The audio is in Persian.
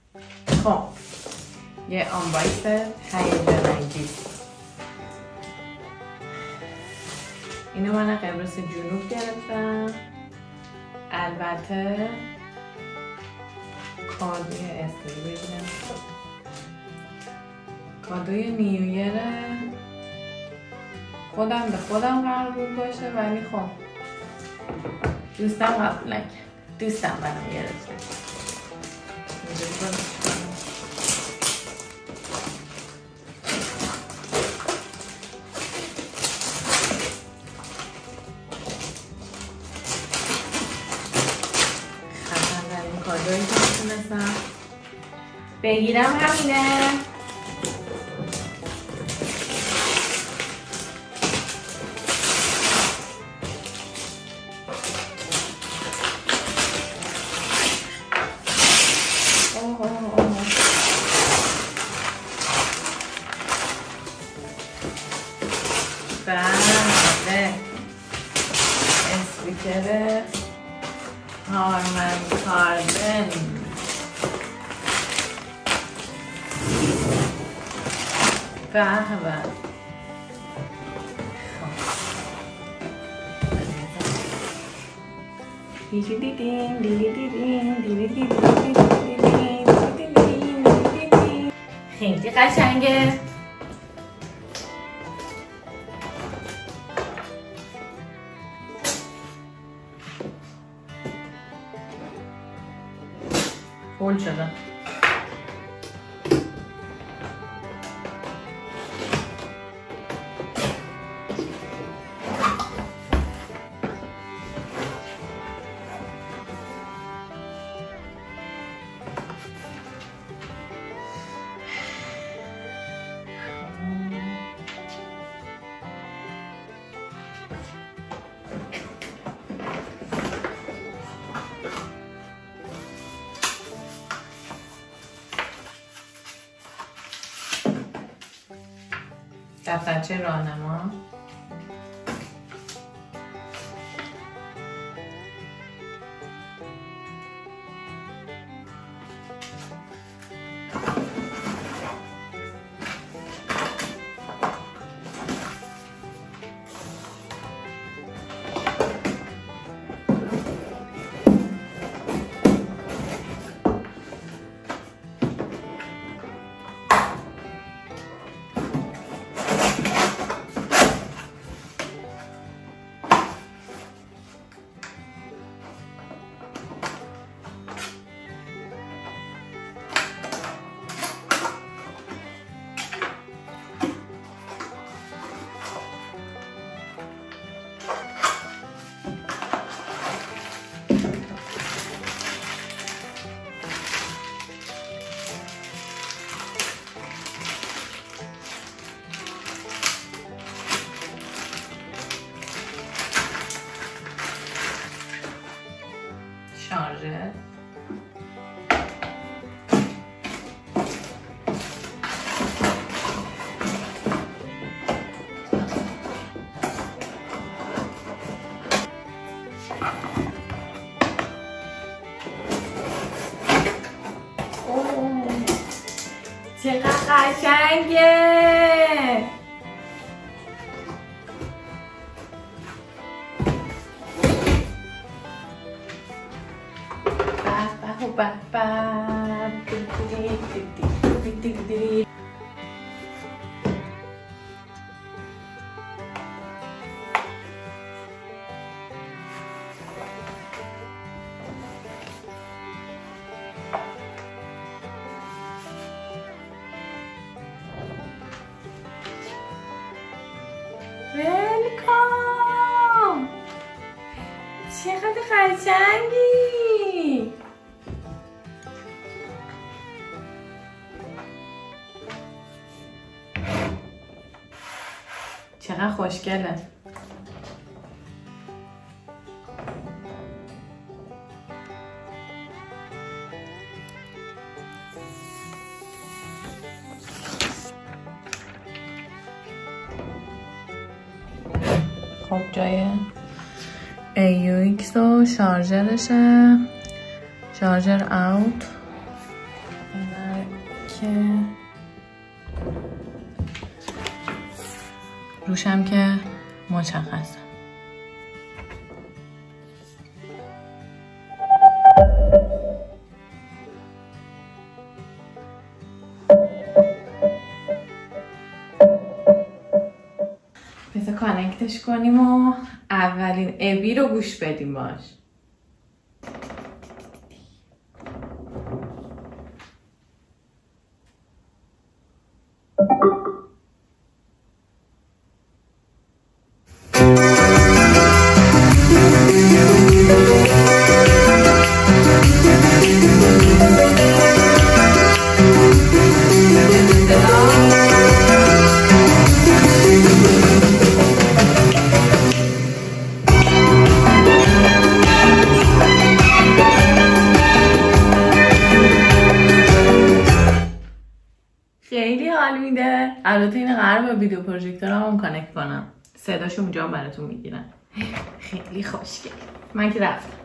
خب یه آنبایس هیجان انگیز. اینو من قبرس جنوب گرفتم. البته کادوی استوری ببینم، کادوی نیویر خودم به خودم قرار بود باشه، ولی خب دوستم قبول نکرد. دوستم برام گرفته. خطر در این کادویی که میتونستم بگیرم همینه. بله اسپیکر هارمن کاردن. به خیلی قشنگه. فول شده. دفترچه راهنما. شارژر. چقدر قشنگه. ویلکام. چقدر قشنگی. چقدر خوشگله. خب جای AUX و شارژرشه. شارژر اوت. روشم که مشخصه. بذار کانکتش کنیم و اولین ابی رو گوش بدیم باش. خیلی حال میده. البته این قرار با ویدیو پروژکتور هم کانکت کنم، صداشو اونجا براتون میگیرم. خیلی خوشگل. من که رفتم.